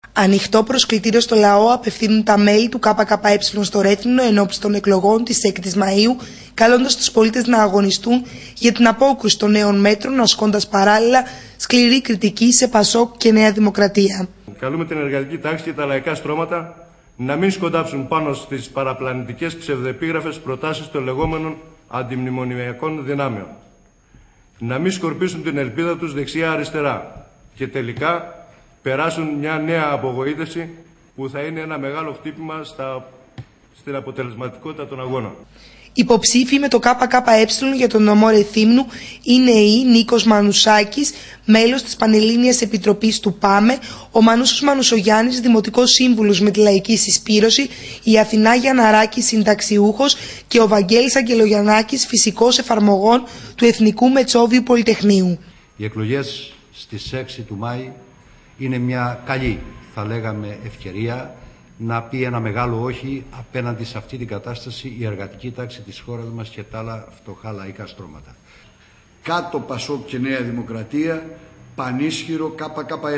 Ανοιχτό προσκλητήριο στο λαό απευθύνουν τα μέλη του ΚΚΕ στο Ρέθυμνο ενόψει των εκλογών της 6ης Μαΐου, καλώντας τους πολίτες να αγωνιστούν για την απόκρουση των νέων μέτρων, ασκώντας παράλληλα σκληρή κριτική σε ΠΑΣΟΚ και Νέα Δημοκρατία. Καλούμε την εργατική τάξη και τα λαϊκά στρώματα να μην σκοντάψουν πάνω στις παραπλανητικές ψευδεπίγραφες προτάσεις των λεγόμενων αντιμνημονιακών δυνάμεων. Να μην σκορπίσουν την ελπίδα τους δεξιά-αριστερά και τελικά περάσουν μια νέα απογοήτευση που θα είναι ένα μεγάλο χτύπημα στην αποτελεσματικότητα των αγώνων. Υποψήφοι με το ΚΚΕ για τον νομό Ρεθύμνου είναι η Νίκος Μανουσάκης, μέλος της Πανελλήνιας Επιτροπής του ΠΑΜΕ, ο Μανούσος Μανουσογιάννης, Δημοτικός Σύμβουλος με τη Λαϊκή Συσπήρωση, η Αθηνά Γιανναράκη, συνταξιούχος και ο Βαγγέλης Αγγελογιαννάκης, φυσικός εφαρμογών του Εθνικού Μετσόβιου Πολυτεχνείου. Οι εκλογές στις 6 του Μάη είναι μια καλή, θα λέγαμε, ευκαιρία να πει ένα μεγάλο όχι απέναντι σε αυτή την κατάσταση η εργατική τάξη της χώρας μας και τα άλλα φτωχά λαϊκά στρώματα. Κάτω ΠΑΣΟΚ και Νέα Δημοκρατία, πανίσχυρο ΚΚΕ.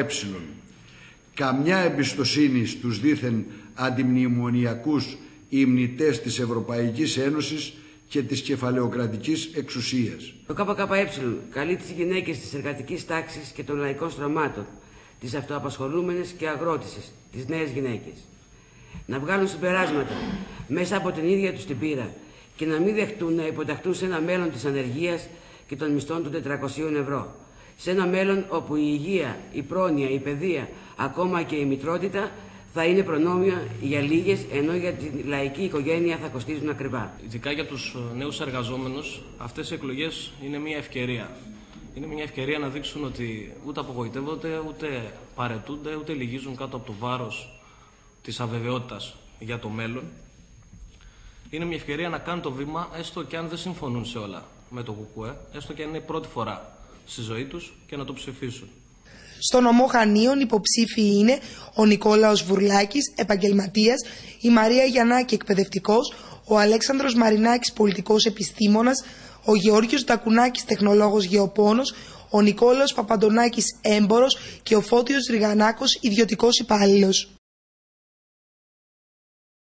Καμιά εμπιστοσύνη στους δήθεν αντιμνημονιακούς υμνητές της Ευρωπαϊκής Ένωσης και της κεφαλαιοκρατικής εξουσίας. Το ΚΚΕ καλεί τις γυναίκες της εργατικής τάξης και των λαϊκών στρωμάτων, τις αυτοαπασχολούμενες και αγρότησες, τις νέες γυναίκες, να βγάλουν συμπεράσματα μέσα από την ίδια τους την πείρα και να μην δεχτούν να υποταχτούν σε ένα μέλλον της ανεργίας και των μισθών των 400 ευρώ. Σε ένα μέλλον όπου η υγεία, η πρόνοια, η παιδεία, ακόμα και η μητρότητα θα είναι προνόμια για λίγες, ενώ για τη λαϊκή οικογένεια θα κοστίζουν ακριβά. Ειδικά για τους νέους εργαζόμενους, αυτές οι εκλογές είναι μια ευκαιρία. Είναι μια ευκαιρία να δείξουν ότι ούτε απογοητεύονται, ούτε παρετούνται, ούτε λυγίζουν κάτω από το βάρος της αβεβαιότητας για το μέλλον. Είναι μια ευκαιρία να κάνουν το βήμα, έστω και αν δεν συμφωνούν σε όλα με το ΚΚΕ, έστω και αν είναι η πρώτη φορά στη ζωή τους, και να το ψηφίσουν. Στο νομό Χανίων υποψήφιοι είναι ο Νικόλαος Βουρλάκης, επαγγελματίας, η Μαρία Γιαννάκη, εκπαιδευτικός, ο Αλέξανδρος Μαρινάκης, πολιτικός επιστήμονας, ο Γεώργιος Ντακουνάκης, τεχνολόγος γεωπόνος, ο Νικόλαος Παπαντονάκης, έμπορος και ο Φώτιος Ριγανάκος, ιδιωτικός υπάλληλος.